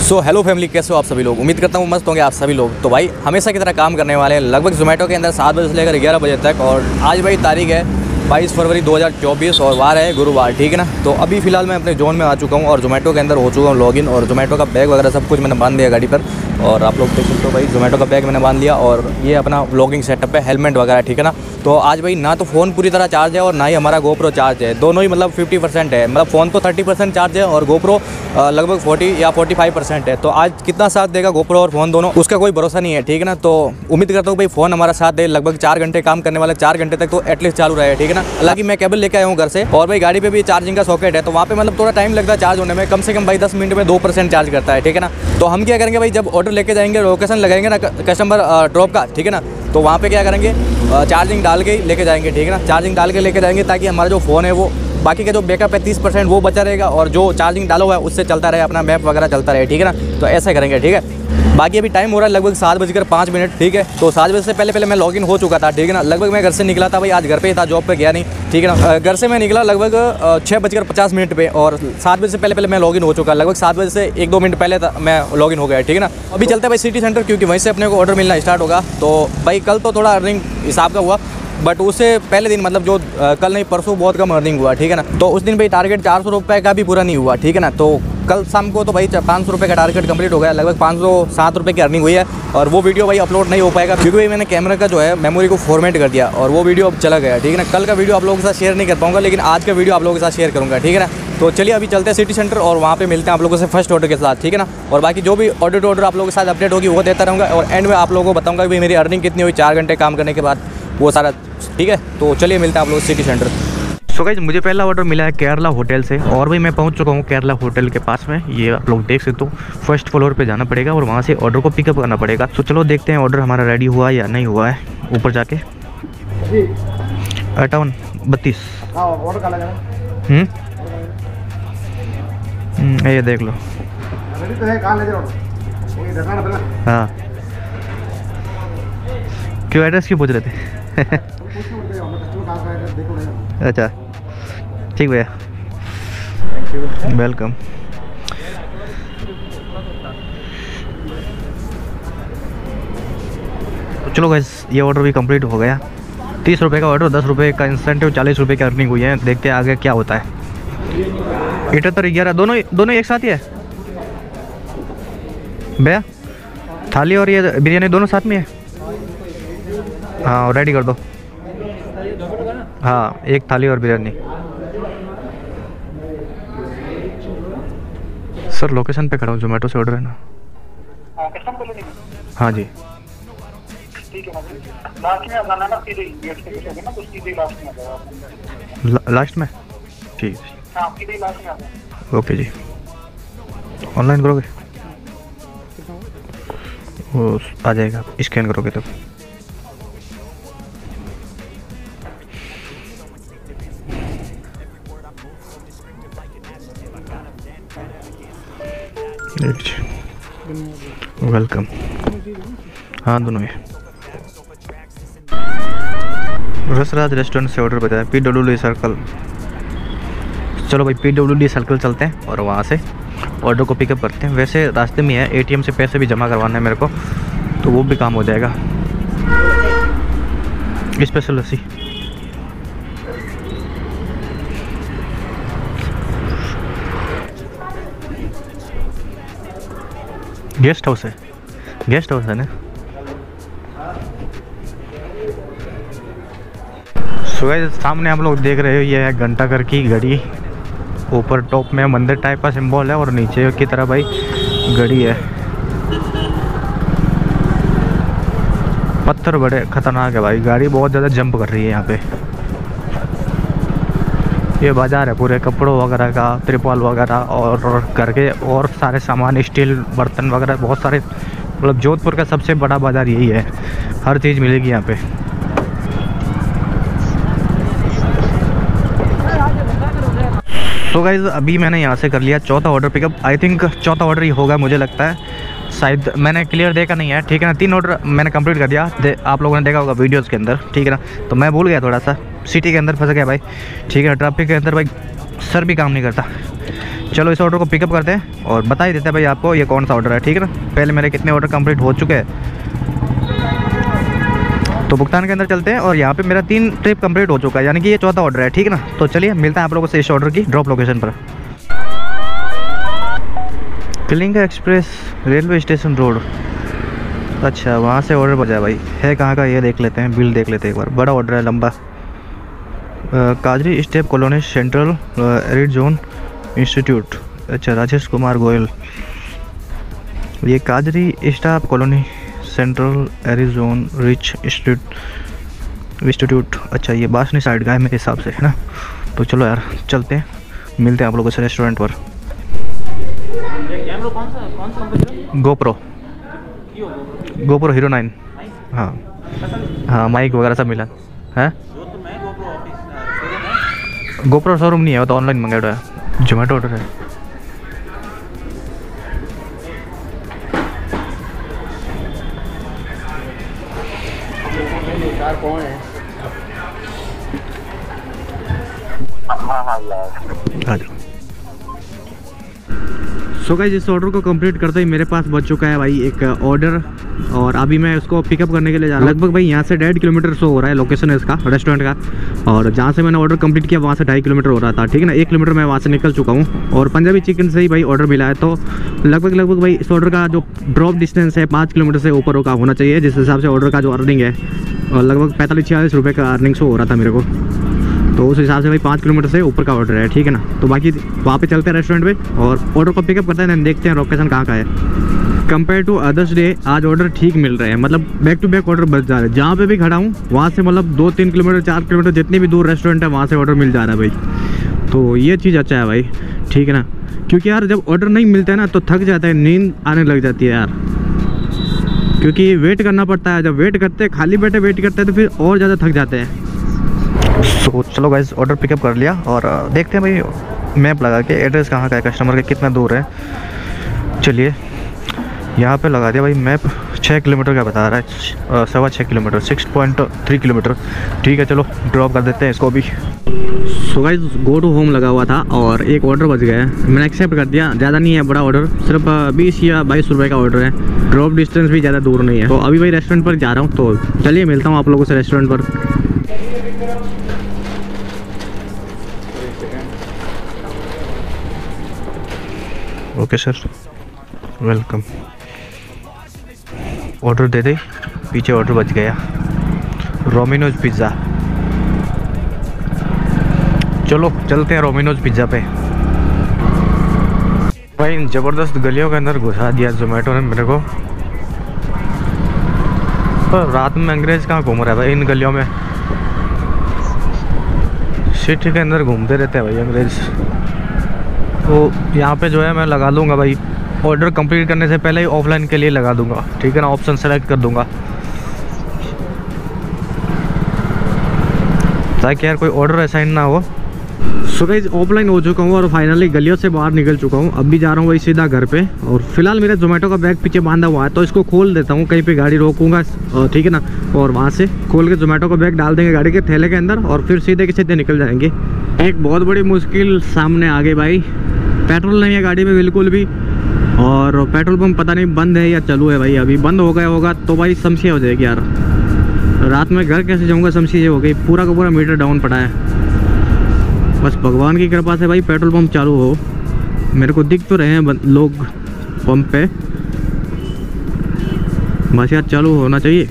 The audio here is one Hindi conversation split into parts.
सो हेलो फैमिली, कैसे हो आप सभी लोग। उम्मीद करता हूँ मस्त होंगे आप सभी लोग। तो भाई हमेशा की तरह काम करने वाले हैं लगभग जोमेटो के अंदर 7 बजे से लेकर 11 बजे तक। और आज भाई तारीख है 22 फरवरी 2024 और वार है गुरुवार, ठीक है ना। तो अभी फ़िलहाल मैं अपने जोन में आ चुका हूँ और जोमेटो के अंदर हो चुका हूँ लॉगिन। और जोमेटो का बैग वगैरह सब कुछ मैंने बांध दिया गाड़ी पर। और आप लोग देख सकते हो भाई जोमेटो का बैग मैंने बांध लिया और ये अपना व्लॉगिंग सेटअप है, हेलमेट वगैरह, ठीक है ना। तो आज भाई ना तो फ़ोन पूरी तरह चार्ज है और ना ही हमारा गोप्रो चार्ज है, दोनों ही मतलब 50% है। मतलब फ़ोन तो 30% चार्ज है और गोप्रो लगभग 40 या 45% है। तो आज कितना साथ देगा गोप्रो और फ़ोन दोनों, उसका कोई भरोसा नहीं है, ठीक है ना। तो उम्मीद करता हूँ भाई फ़ोन हमारा साथ दे। लगभग 4 घंटे काम करने वाला, 4 घंटे तक तो एटलीस्ट चालू रहे, ठीक है ना। हालांकि मैं केबल लेके आया हूँ घर से और भाई गाड़ी पे भी चार्जिंग का सॉकेट है, तो वहाँ पे मतलब थोड़ा टाइम लगता है चार्ज होने में। कम से कम भाई 10 मिनट में 2% चार्ज करता है, ठीक है ना। तो हम क्या करेंगे भाई, जब ऑर्डर लेके जाएंगे, लोकेशन लगाएंगे ना कस्टमर ड्रॉप का, ठीक है ना। तो वहाँ पे क्या करेंगे, चार्जिंग डाल के लेके जाएंगे, ठीक है ना। चार्जिंग डाल के लेके जाएंगे ताकि हमारा जो फ़ोन है वो बाकी का जो बैकअप है 30% वो बचा रहेगा और जो चार्जिंग डाला हुआ है उससे चलता रहे, अपना मैप वगैरह चलता रहे, ठीक है ना। तो ऐसा करेंगे, ठीक है। बाकी अभी टाइम हो रहा है लगभग 7:05, ठीक है। तो 7 बजे से पहले मैं लॉगिन हो चुका था, ठीक है ना। लगभग मैं घर से निकला था भाई, आज घर पे ही था, जॉब पे गया नहीं, ठीक है ना। घर से मैं निकला लगभग 6:50 पे और 7 बजे से पहले मैं लॉगिन हो चुका। लगभग 7 बजे से 1-2 मिनट पहले मैं लॉगिन हो गया, ठीक है ना। अभी चलते हैं भाई सिटी सेंटर, क्योंकि वहीं से अपने को ऑर्डर मिलना स्टार्ट होगा। तो भाई कल तो थोड़ा अर्निंग हिसाब का हुआ, बट उससे पहले दिन मतलब जो कल नहीं परसों बहुत कम अर्निंग हुआ, ठीक है ना। तो उस दिन भाई टारगेट 400 रुपये का भी पूरा नहीं हुआ, ठीक है ना। तो कल शाम को तो भाई 500 रुपये का टारगेट कंप्लीट हो गया। लगभग 507 रुपये की अर्निंग हुई है और वो वीडियो भाई अपलोड नहीं हो पाएगा क्योंकि भाई मैंने कैमरा का जो है मेमोरी को फॉर्मेट कर दिया और वो वीडियो अब चला गया, ठीक है ना। कल का वीडियो आप लोगों के साथ शेयर नहीं कर पाऊंगा, लेकिन आज का वीडियो आप लोगों के साथ शेयर करूँगा, ठीक है ना। तो चलिए अभी चलते हैं सिटी सेंटर और वहाँ पे मिलते हैं आप लोगों से फर्स्ट ऑर्डर के साथ, ठीक है ना। और बाकी जो भी ऑर्डर टू ऑर्डर आप लोगों के साथ अपडेट होगी वो देता रहूँगा और एंड में आप लोगों को बताऊँगा कि मेरी अर्निंग कितनी हुई 4 घंटे काम करने के बाद, वो सारा, ठीक है। तो चलिए मिलते हैं आप लोग सिटी सेंटर। सो गाइस मुझे पहला ऑर्डर मिला है केरला होटल से और भाई मैं पहुंच चुका हूं केरला होटल के पास में। ये आप लोग देख सकते हो, फर्स्ट फ्लोर पे जाना पड़ेगा और वहां से ऑर्डर को पिकअप करना पड़ेगा। तो चलो देखते हैं ऑर्डर हमारा रेडी हुआ या नहीं हुआ है। ऊपर जाके 58-32 ये देख लो। हाँ क्यों एड्रेस क्यों पूछ रहे थे? अच्छा ठीक भैया, वेलकम। तो चलो गाइस ये ऑर्डर भी कंप्लीट हो गया। 30 रुपये का ऑर्डर, 10 रुपये का इंसेंटिव, 40 रुपये की अर्निंग हुई है। देखते हैं आगे क्या होता है। 78-11 दोनों एक साथ ही है भैया। थाली और ये बिरयानी दोनों साथ में है। हाँ रेडी कर दो। हाँ एक थाली और बिरयानी। सर लोकेशन पे खड़ा हूँ, जोमेटो से ऑर्डर है ना। हाँ जी लास्ट में, ठीक है ओके जी। ऑनलाइन करोगे वो आ जाएगा, स्कैन करोगे तब। वेलकम। हाँ दोनों है। रसराज रेस्टोरेंट से ऑर्डर बताया, PWD सर्कल। चलो भाई PWD सर्कल चलते हैं और वहाँ से ऑर्डर को पिकअप करते हैं। वैसे रास्ते में है, ATM से पैसे भी जमा करवाना है मेरे को, तो वो भी काम हो जाएगा। स्पेशल लस्सी। गेस्ट हाउस है, गेस्ट हाउस है ना। सुबह सामने आप लोग देख रहे हो, ये है घंटाघर की घड़ी। ऊपर टॉप में मंदिर टाइप का सिंबल है और नीचे की तरफ भाई घड़ी है। पत्थर बड़े खतरनाक है भाई, गाड़ी बहुत ज़्यादा जंप कर रही है यहाँ पे। ये बाज़ार है पूरे कपड़ों वगैरह का, त्रिपाल वगैरह और घर के और सारे सामान, स्टील बर्तन वगैरह बहुत सारे। मतलब जोधपुर का सबसे बड़ा बाज़ार यही है, हर चीज़ मिलेगी यहाँ पे। तो गाइज़ अभी मैंने यहाँ से कर लिया चौथा ऑर्डर पिकअप। आई थिंक चौथा ऑर्डर ही होगा मुझे लगता है, शायद मैंने क्लियर देखा नहीं है, ठीक है ना। 3 ऑर्डर मैंने कंप्लीट कर दिया, आप लोगों ने देखा होगा वीडियोस के अंदर, ठीक है ना। तो मैं भूल गया थोड़ा सा, सिटी के अंदर फंस गया भाई, ठीक है। ट्रैफिक के अंदर भाई सर भी काम नहीं करता, चलो इस ऑर्डर को पिकअप करते हैं और बता ही देते हैं भाई आपको ये कौन सा ऑर्डर है, ठीक है ना। पहले मेरे कितने ऑर्डर कंप्लीट हो चुके हैं, तो भुगतान के अंदर चलते हैं। और यहाँ पे मेरा 3 ट्रिप कंप्लीट हो चुका है, यानी कि ये चौथा ऑर्डर है, ठीक है ना। तो चलिए मिलते हैं आप लोगों से इस ऑर्डर की ड्रॉप लोकेशन पर। Kalinga express railway station road, अच्छा वहाँ से ऑर्डर बजा भाई। है कहाँ का ये देख लेते हैं, बिल देख लेते हैं एक बार। बड़ा ऑर्डर है, लंबा। काजरी step colony central arid zone institute, अच्छा राजेश कुमार गोयल। ये काजरी staff colony central arid zone rich institute, अच्छा ये बासनी साइड का है मेरे हिसाब से, है ना। तो चलो यार चलते हैं, मिलते हैं आप लोगों से रेस्टोरेंट पर। कौन सा कंपनी? GoPro hero 9। हाँ हाँ, माइक वगैरह सब मिला है। गोप्रो शोरूम नहीं है, वो तो ऑनलाइन मंगाया है, जोमेटो ऑर्डर है। कौन है? आ जाओ। सो गाइस इस ऑर्डर को कंप्लीट करते ही मेरे पास बच चुका है भाई एक ऑर्डर, और अभी मैं उसको पिकअप करने के लिए जा रहा हूँ। लगभग भाई यहाँ से 1.5 किलोमीटर शो हो रहा है लोकेशन है इसका रेस्टोरेंट का, और जहाँ से मैंने ऑर्डर कंप्लीट किया वहाँ से 2.5 किलोमीटर हो रहा था, ठीक है ना। 1 किलोमीटर मैं वहाँ से निकल चुका हूँ, और पंजाबी चिकन से ही भाई ऑर्डर मिला है। तो लगभग भाई इस ऑर्डर का जो ड्रॉप डिस्टेंस है 5 किलोमीटर से ऊपर का होना चाहिए, जिस हिसाब से ऑर्डर का जो अर्निंग है, और लगभग 45-46 रुपये का अर्निंग शो हो रहा था मेरे को। तो उस हिसाब से भाई 5 किलोमीटर से ऊपर का ऑर्डर है, ठीक है ना। तो बाकी वहाँ पे चलते हैं रेस्टोरेंट पे और ऑर्डर को पिकअप करते हैं, देखते हैं लोकेशन कहाँ का है। कंपेयर टू अदर्स डे आज ऑर्डर ठीक मिल रहे हैं, मतलब बैक टू बैक ऑर्डर बच जा रहे हैं। जहाँ पे भी खड़ा हूँ वहाँ से मतलब 2-3 किलोमीटर 4 किलोमीटर जितनी भी दूर रेस्टोरेंट है वहाँ से ऑर्डर मिल जा रहा है भाई। तो ये चीज़ अच्छा है भाई, ठीक है ना। क्योंकि यार जब ऑर्डर नहीं मिलता है ना तो थक जाता है, नींद आने लग जाती है यार, क्योंकि वेट करना पड़ता है। जब वेट करते हैं, खाली बैठे वेट करते हैं तो फिर और ज़्यादा थक जाते हैं। तो चलो गाइस ऑर्डर पिकअप कर लिया और देखते हैं भाई मैप लगा के एड्रेस कहाँ का है, कस्टमर के कितना दूर है। चलिए यहाँ पे लगा दिया भाई मैप, 6 किलोमीटर का बता रहा है, 6.25 किलोमीटर, 6.3 किलोमीटर। ठीक है चलो ड्रॉप कर देते हैं इसको भी। So guys go to home लगा हुआ था और एक ऑर्डर बच गया है, मैंने एक्सेप्ट कर दिया। ज़्यादा नहीं है बड़ा ऑर्डर, सिर्फ 20 या 22 रुपये का ऑर्डर है। ड्रॉप डिस्टेंस भी ज़्यादा दूर नहीं है। तो अभी भाई रेस्टोरेंट पर जा रहा हूँ, तो चलिए मिलता हूँ आप लोगों से रेस्टोरेंट पर। Okay sir, welcome. ऑर्डर दे दे, पीछे ऑर्डर बच गया, रोमिनोज पिज़्ज़ा। चलो चलते हैं रोमिनोज पिज़्ज़ा पे। भाई ज़बरदस्त गलियों के अंदर घुसा दिया जोमेटो ने मेरे को। पर रात में अंग्रेज कहाँ घूम रहा है भाई इन गलियों में, सिटी के अंदर घूमते रहते हैं भाई अंग्रेज। तो यहाँ पे जो है मैं लगा दूंगा भाई, ऑर्डर कंप्लीट करने से पहले ही ऑफलाइन के लिए लगा दूंगा, ठीक है ना। ऑप्शन सेलेक्ट कर दूंगा ताकि यार कोई ऑर्डर असाइन ना हो। सो गाइस ऑफलाइन हो चुका हूँ और फाइनली गलियों से बाहर निकल चुका हूँ। अब भी जा रहा हूँ भाई सीधा घर पे, और फिलहाल मेरे जोमेटो का बैग पीछे बांधा हुआ है, तो इसको खोल देता हूँ, कहीं पे गाड़ी रोकूंगा, ठीक है ना। और वहाँ से खोल के जोमेटो का बैग डाल देंगे गाड़ी के थैले के अंदर और फिर सीधे के सीधे निकल जाएंगे। एक बहुत बड़ी मुश्किल सामने आ गई भाई, पेट्रोल नहीं है गाड़ी में बिल्कुल भी, और पेट्रोल पंप पता नहीं बंद है या चालू है भाई। अभी बंद हो गया होगा तो भाई समस्या हो जाएगी यार, रात में घर कैसे जाऊंगा, समस्या हो गई। पूरा का पूरा मीटर डाउन पड़ा है। बस भगवान की कृपा से भाई पेट्रोल पंप चालू हो। मेरे को दिख तो रहे हैं लोग पंप पे, बस यार चालू होना चाहिए।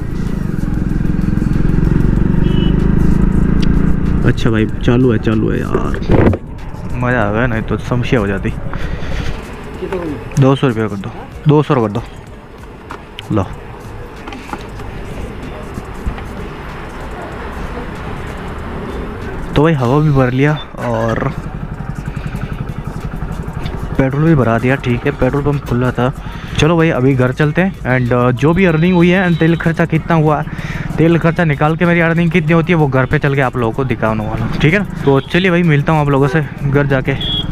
अच्छा भाई चालू है यार, मज़ा आ गया, नहीं तो समस्या हो जाती। 200 रुपये कर दो, 200 कर दो, लो। तो भाई हवा भी भर लिया और पेट्रोल भी भरा दिया, ठीक है। पेट्रोल पंप खुला था। चलो भाई अभी घर चलते हैं एंड जो भी अर्निंग हुई है एंड तेल खर्चा कितना हुआ, तेल खर्चा निकाल के मेरी अर्निंग कितनी होती है वो घर पे चल के आप लोगों को दिखाने वाला हूँ, ठीक है ना। तो चलिए भाई मिलता हूँ आप लोगों से घर जाके।